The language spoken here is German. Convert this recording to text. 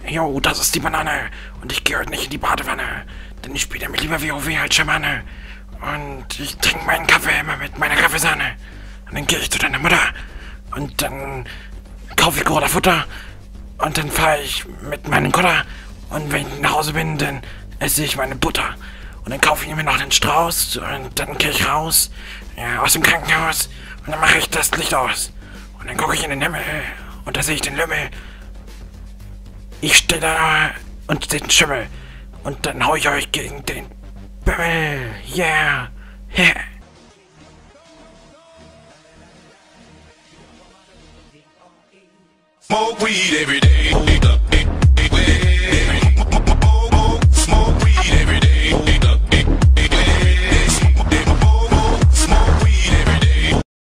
Jo, das ist die Banane. Und ich gehe heute nicht in die Badewanne. Denn ich spiele mir lieber WoW als Schamane. Und ich trinke meinen Kaffee immer mit meiner Kaffeesahne. Und dann gehe ich zu deiner Mutter. Und dann kaufe ich Gorilla-Futter. Und dann fahre ich mit meinem Kutter. Und wenn ich nach Hause bin, dann esse ich meine Butter. Und dann kaufe ich mir noch den Strauß. Und dann gehe ich raus aus dem Krankenhaus. Und dann mache ich das Licht aus. Und dann gucke ich in den Himmel. Und da sehe ich den Lümmel. Ich stehe da und sehe den Schimmel. Und dann hau ich euch gegen den Bimmel. Yeah. Yeah. Smoke weed every day.